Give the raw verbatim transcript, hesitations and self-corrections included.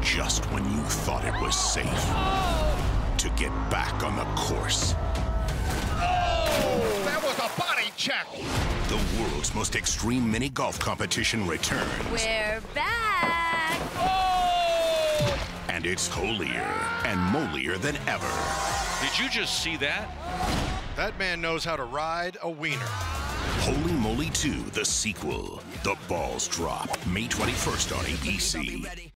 just when you thought it was safe to get back on the course. Oh, that was a body check. The world's most extreme mini golf competition returns. We're back. Oh! And it's holier and molier than ever. Did you just see that? That man knows how to ride a wiener. Holey Moley two, the sequel. The balls drop May twenty-first on A B C.